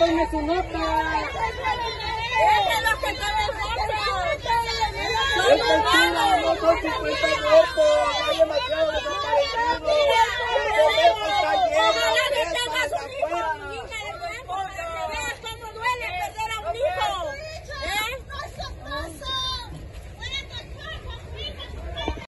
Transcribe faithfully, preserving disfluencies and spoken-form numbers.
tome su nota. Es mentira, no son cincuenta votos, hay demasiados desaparecidos. La boleta está llena.